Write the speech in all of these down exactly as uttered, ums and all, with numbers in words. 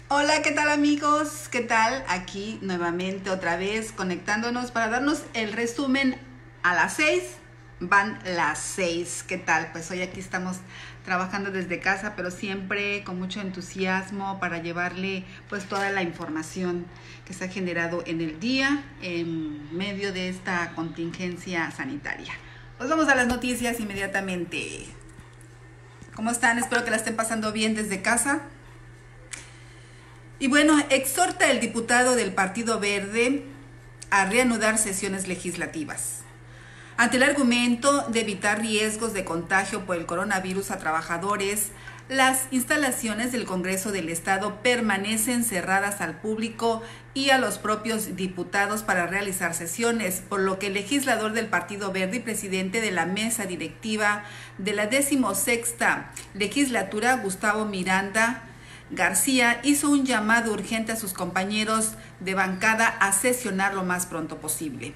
Hola, ¿qué tal amigos? ¿Qué tal? Aquí nuevamente otra vez conectándonos para darnos el resumen a las seis. Van las seis. ¿Qué tal? Pues hoy aquí estamos trabajando desde casa, pero siempre con mucho entusiasmo para llevarle pues toda la información que se ha generado en el día en medio de esta contingencia sanitaria. Pues vamos a las noticias inmediatamente. ¿Cómo están? Espero que la estén pasando bien desde casa. Y bueno, exhorta el diputado del Partido Verde a reanudar sesiones legislativas. Ante el argumento de evitar riesgos de contagio por el coronavirus a trabajadores, las instalaciones del Congreso del Estado permanecen cerradas al público y a los propios diputados para realizar sesiones, por lo que el legislador del Partido Verde y presidente de la mesa directiva de la decimosexta legislatura, Gustavo Miranda García, hizo un llamado urgente a sus compañeros de bancada a sesionar lo más pronto posible.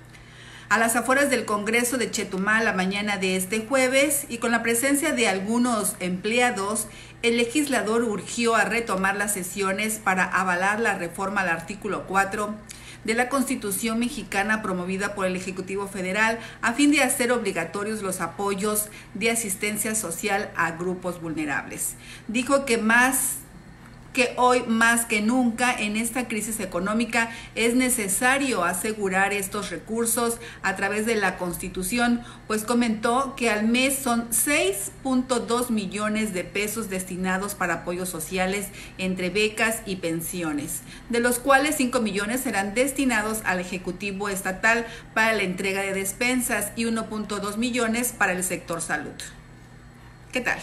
A las afueras del Congreso de Chetumal la mañana de este jueves y con la presencia de algunos empleados, el legislador urgió a retomar las sesiones para avalar la reforma al artículo cuatro de la Constitución mexicana promovida por el Ejecutivo Federal a fin de hacer obligatorios los apoyos de asistencia social a grupos vulnerables. Dijo que más que hoy más que nunca en esta crisis económica es necesario asegurar estos recursos a través de la Constitución, pues comentó que al mes son seis punto dos millones de pesos destinados para apoyos sociales entre becas y pensiones, de los cuales cinco millones serán destinados al Ejecutivo Estatal para la entrega de despensas y uno punto dos millones para el sector salud. ¿Qué tal?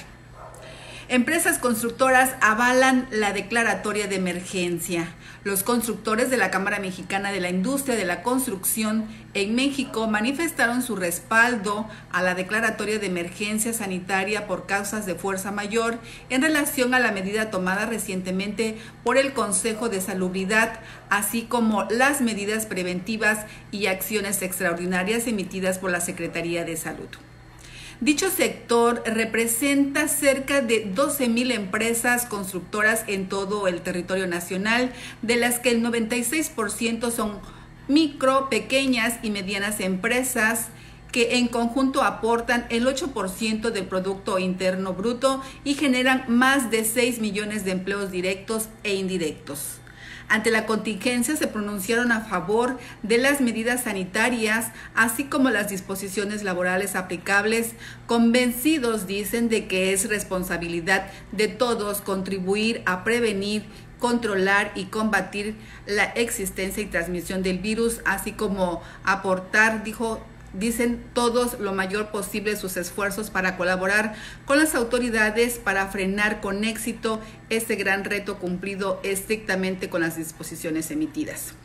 Empresas constructoras avalan la declaratoria de emergencia. Los constructores de la Cámara Mexicana de la Industria de la Construcción en México manifestaron su respaldo a la declaratoria de emergencia sanitaria por causas de fuerza mayor en relación a la medida tomada recientemente por el Consejo de Salubridad, así como las medidas preventivas y acciones extraordinarias emitidas por la Secretaría de Salud. Dicho sector representa cerca de doce mil empresas constructoras en todo el territorio nacional, de las que el noventa y seis por ciento son micro, pequeñas y medianas empresas que en conjunto aportan el ocho por ciento del Producto Interno Bruto y generan más de seis millones de empleos directos e indirectos. Ante la contingencia se pronunciaron a favor de las medidas sanitarias, así como las disposiciones laborales aplicables, convencidos, dicen, de que es responsabilidad de todos contribuir a prevenir, controlar y combatir la existencia y transmisión del virus, así como aportar, dijo, dicen todos lo mayor posible sus esfuerzos para colaborar con las autoridades para frenar con éxito este gran reto cumplido estrictamente con las disposiciones emitidas.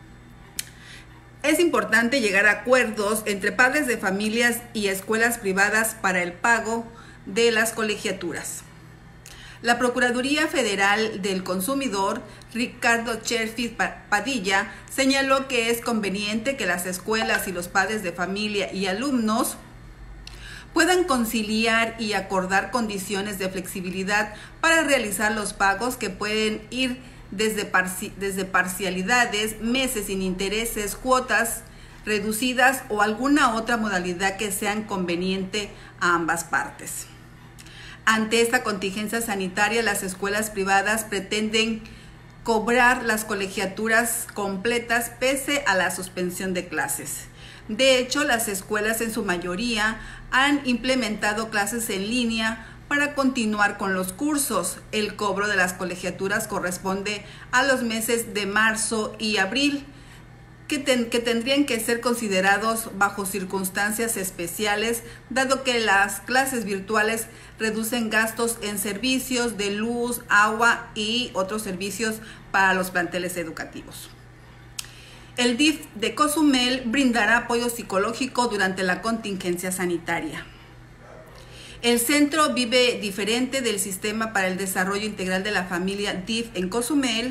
Es importante llegar a acuerdos entre padres de familias y escuelas privadas para el pago de las colegiaturas. La Procuraduría Federal del Consumidor, Ricardo Cherfis Padilla, señaló que es conveniente que las escuelas y los padres de familia y alumnos puedan conciliar y acordar condiciones de flexibilidad para realizar los pagos que pueden ir desde, parci- desde parcialidades, meses sin intereses, cuotas reducidas o alguna otra modalidad que sean conveniente a ambas partes. Ante esta contingencia sanitaria, las escuelas privadas pretenden cobrar las colegiaturas completas pese a la suspensión de clases. De hecho, las escuelas en su mayoría han implementado clases en línea para continuar con los cursos. El cobro de las colegiaturas corresponde a los meses de marzo y abril, Que, ten, que tendrían que ser considerados bajo circunstancias especiales, dado que las clases virtuales reducen gastos en servicios de luz, agua y otros servicios para los planteles educativos. El D I F de Cozumel brindará apoyo psicológico durante la contingencia sanitaria. El Centro Vive Diferente del Sistema para el Desarrollo Integral de la Familia D I F en Cozumel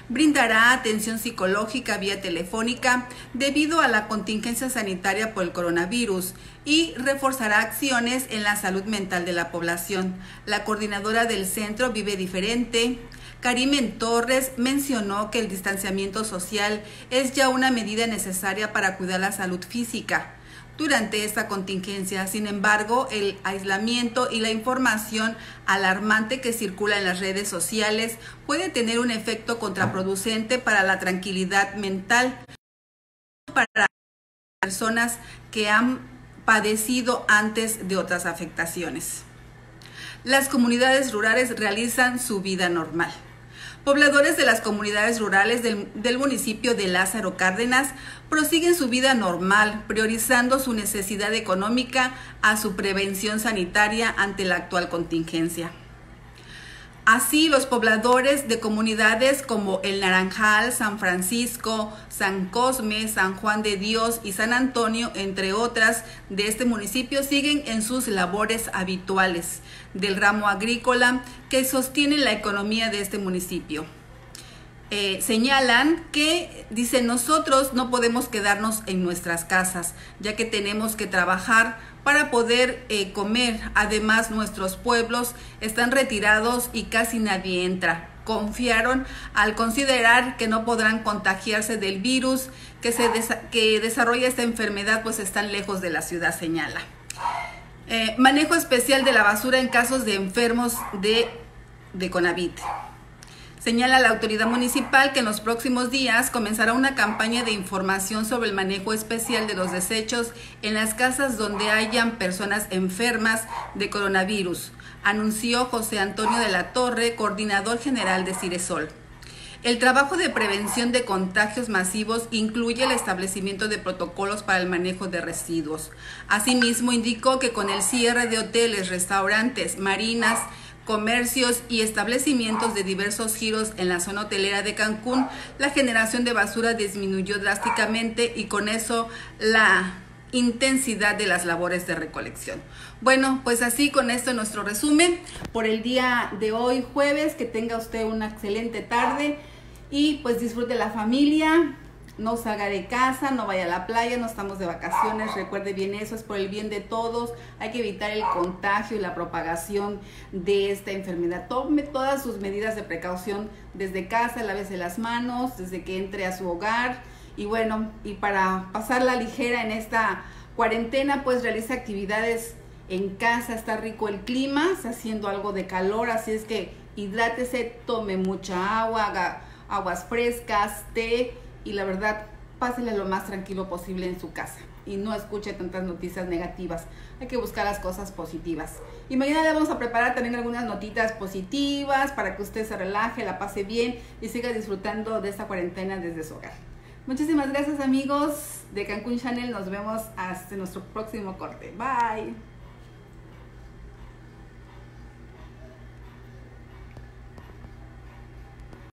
brindará atención psicológica vía telefónica debido a la contingencia sanitaria por el coronavirus y reforzará acciones en la salud mental de la población. La coordinadora del centro Vive Diferente, Karimen Torres, mencionó que el distanciamiento social es ya una medida necesaria para cuidar la salud física durante esta contingencia. Sin embargo, el aislamiento y la información alarmante que circula en las redes sociales puede tener un efecto contraproducente para la tranquilidad mental para personas que han padecido antes de otras afectaciones. Las comunidades rurales realizan su vida normal. Pobladores de las comunidades rurales del, del municipio de Lázaro Cárdenas prosiguen su vida normal, priorizando su necesidad económica a su prevención sanitaria ante la actual contingencia. Así, los pobladores de comunidades como El Naranjal, San Francisco, San Cosme, San Juan de Dios y San Antonio, entre otras, de este municipio, siguen en sus labores habituales del ramo agrícola que sostiene la economía de este municipio. Eh, señalan que, dicen, nosotros no podemos quedarnos en nuestras casas, ya que tenemos que trabajar para poder eh, comer. Además, nuestros pueblos están retirados y casi nadie entra. Confiaron al considerar que no podrán contagiarse del virus que, se desa que desarrolla esta enfermedad, pues están lejos de la ciudad, señala. Eh, manejo especial de la basura en casos de enfermos de, de COVID. Señala la autoridad municipal que en los próximos días comenzará una campaña de información sobre el manejo especial de los desechos en las casas donde hayan personas enfermas de coronavirus, anunció José Antonio de la Torre, coordinador general de Ciresol. El trabajo de prevención de contagios masivos incluye el establecimiento de protocolos para el manejo de residuos. Asimismo, indicó que con el cierre de hoteles, restaurantes, marinas, comercios y establecimientos de diversos giros en la zona hotelera de Cancún, la generación de basura disminuyó drásticamente y con eso la intensidad de las labores de recolección. Bueno, pues así con esto nuestro resumen por el día de hoy, jueves. Que tenga usted una excelente tarde y pues disfrute la familia. No salga de casa, no vaya a la playa, no estamos de vacaciones, recuerde bien eso, es por el bien de todos. Hay que evitar el contagio y la propagación de esta enfermedad. Tome todas sus medidas de precaución desde casa, lávese las manos, desde que entre a su hogar. Y bueno, y para pasarla ligera en esta cuarentena, pues realiza actividades en casa, está rico el clima, está haciendo algo de calor, así es que hidrátese, tome mucha agua, haga aguas frescas, té. Y la verdad, pásele lo más tranquilo posible en su casa y no escuche tantas noticias negativas. Hay que buscar las cosas positivas. Y mañana le vamos a preparar también algunas notitas positivas para que usted se relaje, la pase bien y siga disfrutando de esta cuarentena desde su hogar. Muchísimas gracias, amigos de Cancún Channel. Nos vemos hasta nuestro próximo corte. Bye.